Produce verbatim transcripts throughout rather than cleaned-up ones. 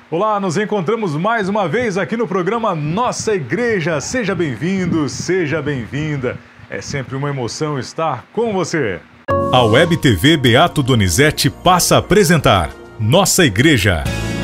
Olá, nos encontramos mais uma vez aqui no programa Nossa Igreja. Seja bem-vindo, seja bem-vinda. É sempre uma emoção estar com você. A Web T V Beato Donizete passa a apresentar Nossa Igreja.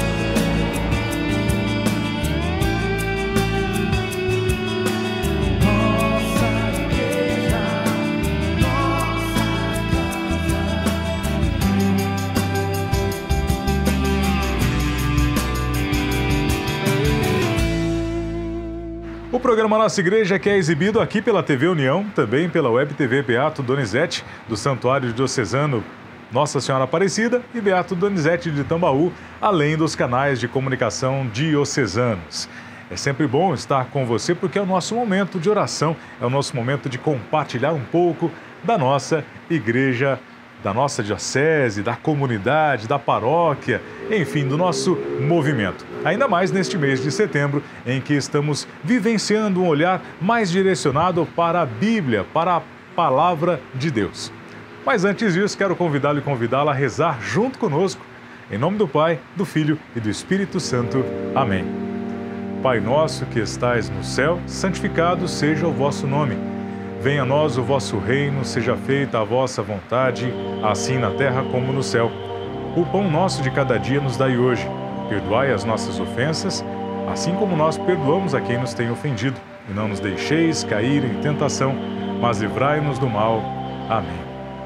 O programa Nossa Igreja, que é exibido aqui pela T V União, também pela Web T V Beato Donizete, do Santuário Diocesano Nossa Senhora Aparecida e Beato Donizete de Tambaú, além dos canais de comunicação diocesanos. É sempre bom estar com você porque é o nosso momento de oração, é o nosso momento de compartilhar um pouco da nossa igreja, da nossa diocese, da comunidade, da paróquia, enfim, do nosso movimento. Ainda mais neste mês de setembro, em que estamos vivenciando um olhar mais direcionado para a Bíblia, para a Palavra de Deus. Mas antes disso, quero convidá-lo e convidá-la a rezar junto conosco, em nome do Pai, do Filho e do Espírito Santo. Amém. Pai nosso que estais no céu, santificado seja o vosso nome. Venha a nós o vosso reino, seja feita a vossa vontade, assim na terra como no céu. O pão nosso de cada dia nos dai hoje. Perdoai as nossas ofensas, assim como nós perdoamos a quem nos tem ofendido. E não nos deixeis cair em tentação, mas livrai-nos do mal. Amém.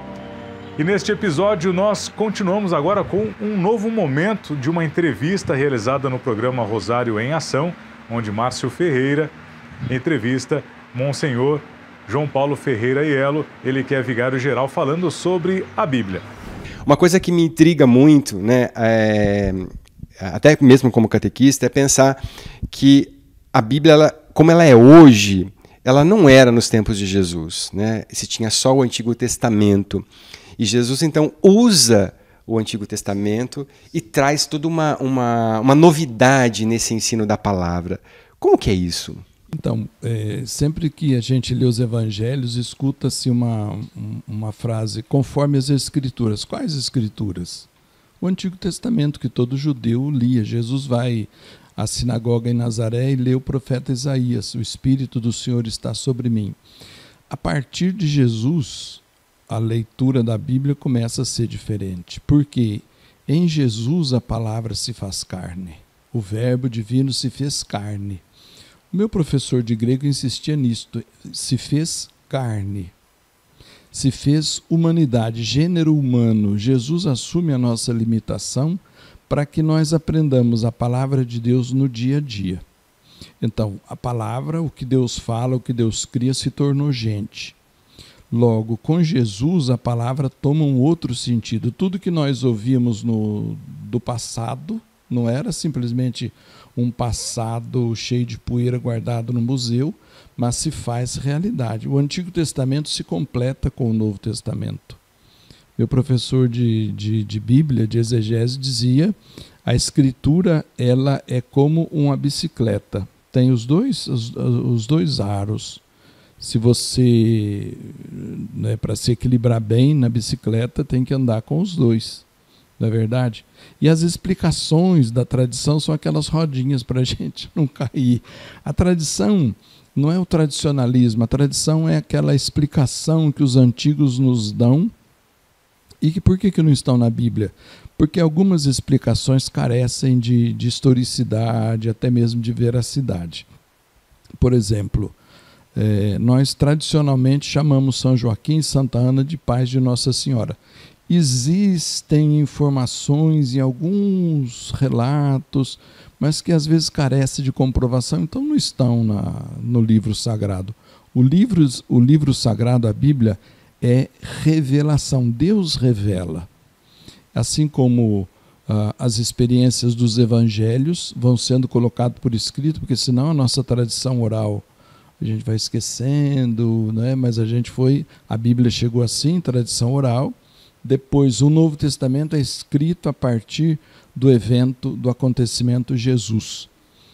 E neste episódio nós continuamos agora com um novo momento de uma entrevista realizada no programa Rosário em Ação, onde Márcio Ferreira entrevista Monsenhor João Paulo Ferreira Aiello, ele que é vigário-geral, falando sobre a Bíblia. Uma coisa que me intriga muito, né, é, até mesmo como catequista, é pensar que a Bíblia, ela, como ela é hoje, ela não era nos tempos de Jesus, né? Se tinha só o Antigo Testamento. E Jesus, então, usa o Antigo Testamento e traz toda uma, uma, uma novidade nesse ensino da palavra. Como que é isso? Então, é, sempre que a gente lê os evangelhos, escuta-se uma, uma frase, conforme as escrituras. Quais escrituras? O Antigo Testamento, que todo judeu lia. Jesus vai à sinagoga em Nazaré e lê o profeta Isaías, o Espírito do Senhor está sobre mim. A partir de Jesus, a leitura da Bíblia começa a ser diferente, porque em Jesus a palavra se faz carne, o verbo divino se fez carne. O meu professor de grego insistia nisto, se fez carne, se fez humanidade, gênero humano. Jesus assume a nossa limitação para que nós aprendamos a palavra de Deus no dia a dia. Então, a palavra, o que Deus fala, o que Deus cria, se tornou gente. Logo, com Jesus, a palavra toma um outro sentido. Tudo que nós ouvíamos no, do passado não era simplesmente um passado cheio de poeira guardado no museu, mas se faz realidade. O Antigo Testamento se completa com o Novo Testamento. Meu professor de, de, de Bíblia, de exegese, dizia: a Escritura ela é como uma bicicleta. Tem os dois, os, os dois aros. Se você, né, para se equilibrar bem na bicicleta, tem que andar com os dois. Não é verdade? E as explicações da tradição são aquelas rodinhas para a gente não cair. A tradição não é o tradicionalismo, a tradição é aquela explicação que os antigos nos dão. E que, por que, que não estão na Bíblia? Porque algumas explicações carecem de, de historicidade, até mesmo de veracidade. Por exemplo, é, nós tradicionalmente chamamos São Joaquim e Santa Ana de pais de Nossa Senhora. Existem informações em alguns relatos, mas que às vezes carecem de comprovação, então não estão na, no livro sagrado. O livro, o livro sagrado, a Bíblia, é revelação. Deus revela. Assim como ah, as experiências dos evangelhos vão sendo colocadas por escrito, porque senão a nossa tradição oral a gente vai esquecendo, né? Mas a gente foi, a Bíblia chegou assim, tradição oral. Depois, o Novo Testamento é escrito a partir do evento, do acontecimento Jesus.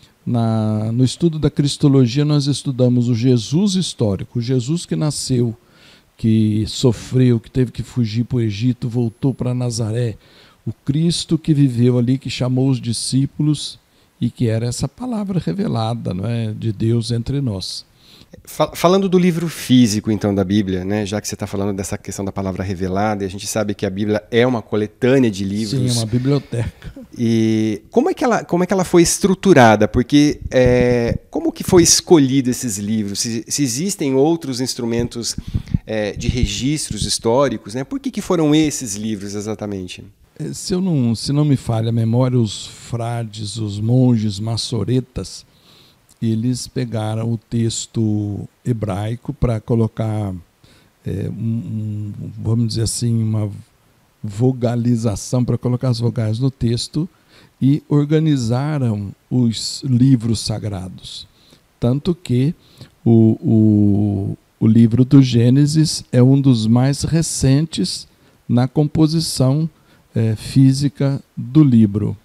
Na, no estudo da Cristologia, nós estudamos o Jesus histórico, o Jesus que nasceu, que sofreu, que teve que fugir para o Egito, voltou para Nazaré. o Cristo que viveu ali, que chamou os discípulos e que era essa palavra revelada, não é, de Deus entre nós. Falando do livro físico, então, da Bíblia, né, já que você está falando dessa questão da palavra revelada, e a gente sabe que a Bíblia é uma coletânea de livros. Sim, é uma biblioteca. E como é que ela, como é que ela foi estruturada? Porque é, como que foi escolhido esses livros? Se, se existem outros instrumentos é, de registros históricos, né? Por que, que foram esses livros exatamente? Se, eu não, se não me falha a memória, os frades, os monges maçoretas, eles pegaram o texto hebraico para colocar, é, um, um, vamos dizer assim, uma vogalização, para colocar as vogais no texto, e organizaram os livros sagrados. Tanto que o, o, o livro do Gênesis é um dos mais recentes na composição é, física do livro.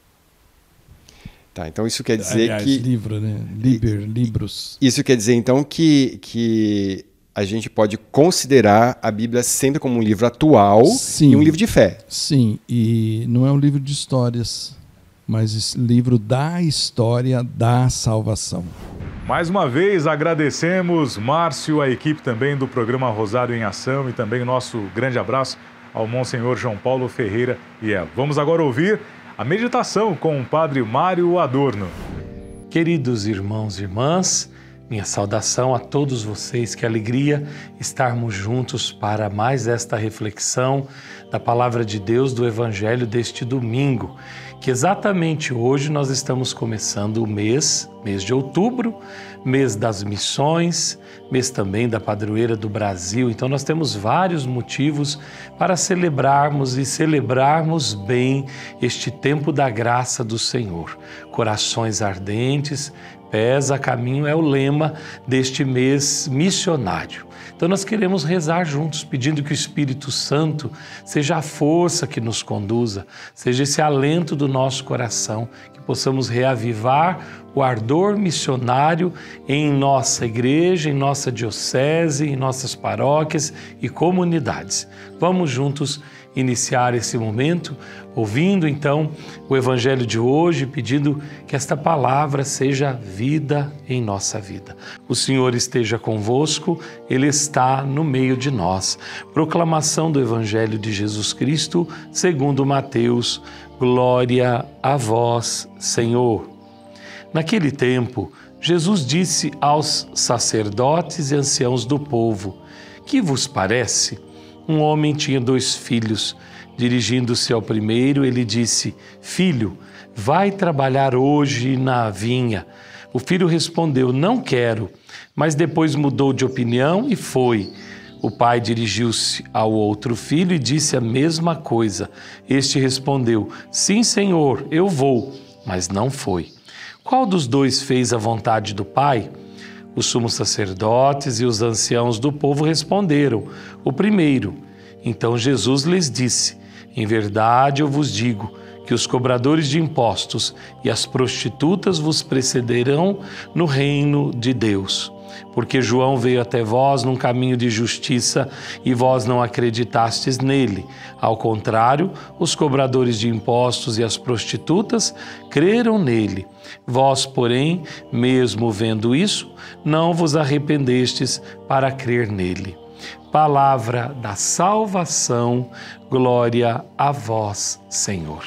Tá, então isso quer dizer Aliás, que... livro, né? Liber, livros. Isso quer dizer, então, que, que a gente pode considerar a Bíblia sempre como um livro atual. Sim, e um livro de fé. Sim, e não é um livro de histórias, mas livro da história da salvação. Mais uma vez, agradecemos, Márcio, a equipe também do programa Rosário em Ação e também o nosso grande abraço ao Monsenhor João Paulo Ferreira e ela. Vamos agora ouvir a meditação com o Padre Mário Adorno. Queridos irmãos e irmãs, minha saudação a todos vocês, que alegria estarmos juntos para mais esta reflexão da Palavra de Deus do Evangelho deste domingo, que exatamente hoje nós estamos começando o mês, mês de outubro, mês das missões, mês também da padroeira do Brasil. Então nós temos vários motivos para celebrarmos e celebrarmos bem este tempo da graça do Senhor. Corações ardentes, pés a caminho é o lema deste mês missionário. Então nós queremos rezar juntos, pedindo que o Espírito Santo seja a força que nos conduza, seja esse alento do nosso coração, que possamos reavivar o ardor missionário em nossa igreja, em nossa diocese, em nossas paróquias e comunidades. Vamos juntos iniciar esse momento, ouvindo então o Evangelho de hoje, pedindo que esta palavra seja vida em nossa vida. O Senhor esteja convosco, Ele está no meio de nós. Proclamação do Evangelho de Jesus Cristo, segundo Mateus. Glória a vós, Senhor. Naquele tempo, Jesus disse aos sacerdotes e anciãos do povo: que vos parece? Um homem tinha dois filhos. Dirigindo-se ao primeiro, ele disse: Filho, vai trabalhar hoje na vinha. O filho respondeu: Não quero. Mas depois mudou de opinião e foi. O pai dirigiu-se ao outro filho e disse a mesma coisa. Este respondeu: Sim, senhor, eu vou. Mas não foi. Qual dos dois fez a vontade do pai? Os sumos sacerdotes e os anciãos do povo responderam: o primeiro. Então Jesus lhes disse: em verdade eu vos digo que os cobradores de impostos e as prostitutas vos precederão no reino de Deus. Porque João veio até vós num caminho de justiça e vós não acreditastes nele. Ao contrário, os cobradores de impostos e as prostitutas creram nele. Vós, porém, mesmo vendo isso, não vos arrependestes para crer nele. Palavra da salvação, glória a vós, Senhor.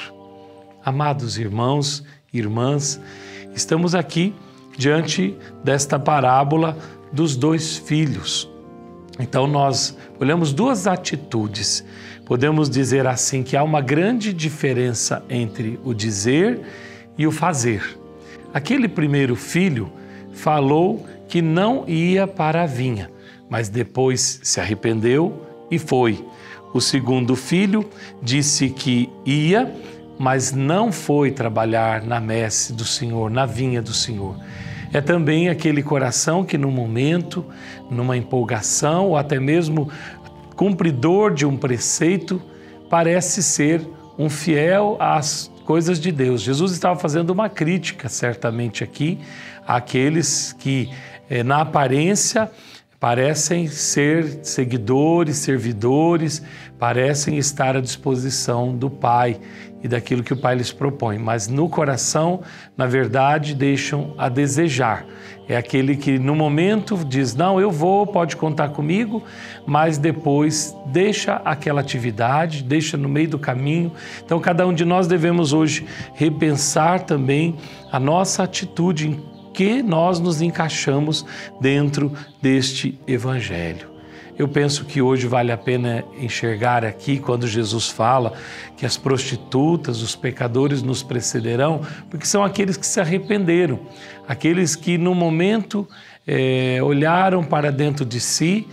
Amados irmãos e irmãs, estamos aqui diante desta parábola dos dois filhos. Então nós olhamos duas atitudes. Podemos dizer assim que há uma grande diferença entre o dizer e o fazer. Aquele primeiro filho falou que não ia para a vinha, mas depois se arrependeu e foi. O segundo filho disse que ia, mas não foi trabalhar na messe do Senhor, na vinha do Senhor. É também aquele coração que, num momento, numa empolgação ou até mesmo cumpridor de um preceito, parece ser um fiel às coisas de Deus. Jesus estava fazendo uma crítica, certamente aqui, àqueles que, na aparência, parecem ser seguidores, servidores, parecem estar à disposição do Pai e daquilo que o Pai lhes propõe, mas no coração, na verdade, deixam a desejar. É aquele que no momento diz, não, eu vou, pode contar comigo, mas depois deixa aquela atividade, deixa no meio do caminho. Então, cada um de nós devemos hoje repensar também a nossa atitude, em que nós nos encaixamos dentro deste Evangelho. Eu penso que hoje vale a pena enxergar aqui, quando Jesus fala que as prostitutas, os pecadores nos precederão, porque são aqueles que se arrependeram, aqueles que no momento é, olharam para dentro de si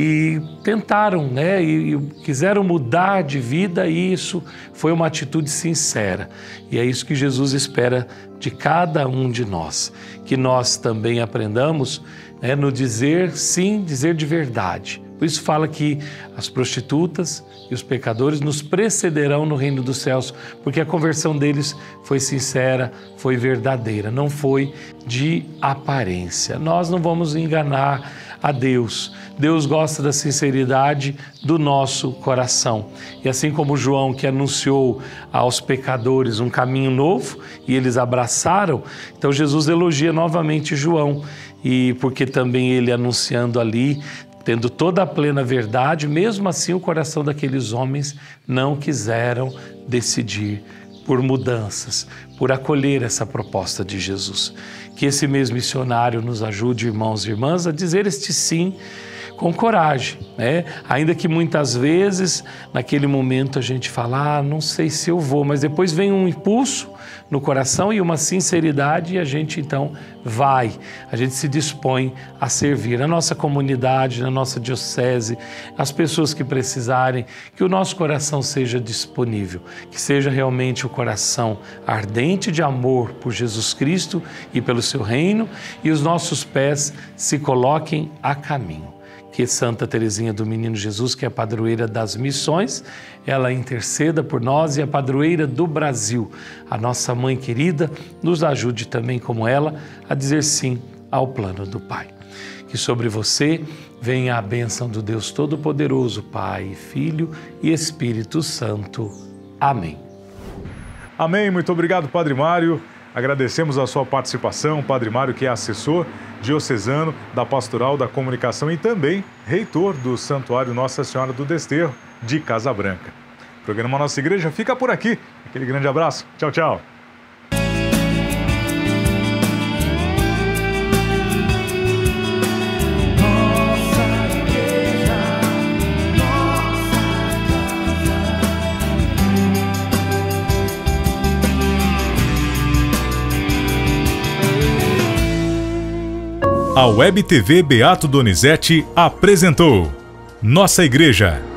e tentaram, né, e, e quiseram mudar de vida, e isso foi uma atitude sincera. E é isso que Jesus espera de cada um de nós, que nós também aprendamos, né, no dizer sim, dizer de verdade. Por isso fala que as prostitutas e os pecadores nos precederão no reino dos céus, porque a conversão deles foi sincera, foi verdadeira, não foi de aparência. Nós não vamos enganar a Deus. Deus gosta da sinceridade do nosso coração. E assim como João, que anunciou aos pecadores um caminho novo e eles abraçaram, então Jesus elogia novamente João, e porque também ele anunciando ali, tendo toda a plena verdade, mesmo assim o coração daqueles homens não quiseram decidir por mudanças, por acolher essa proposta de Jesus. Que esse mesmo missionário nos ajude, irmãos e irmãs, a dizer este sim com coragem, né? Ainda que muitas vezes, naquele momento, a gente fala, ah, não sei se eu vou, mas depois vem um impulso no coração e uma sinceridade, e a gente então vai, a gente se dispõe a servir a nossa comunidade, na nossa diocese, as pessoas que precisarem, que o nosso coração seja disponível, que seja realmente o coração ardente de amor por Jesus Cristo e pelo seu reino, e os nossos pés se coloquem a caminho. Que Santa Teresinha do Menino Jesus, que é a padroeira das missões, ela interceda por nós, e a padroeira do Brasil, a nossa mãe querida, nos ajude também como ela a dizer sim ao plano do Pai. Que sobre você venha a bênção do Deus Todo-Poderoso, Pai, Filho e Espírito Santo. Amém. Amém. Muito obrigado, Padre Mário. Agradecemos a sua participação, Padre Mário, que é assessor diocesano da Pastoral da Comunicação e também reitor do Santuário Nossa Senhora do Desterro de Casa Branca. O programa Nossa Igreja fica por aqui. Aquele grande abraço. Tchau, tchau. A Web T V Beato Donizete apresentou Nossa Igreja.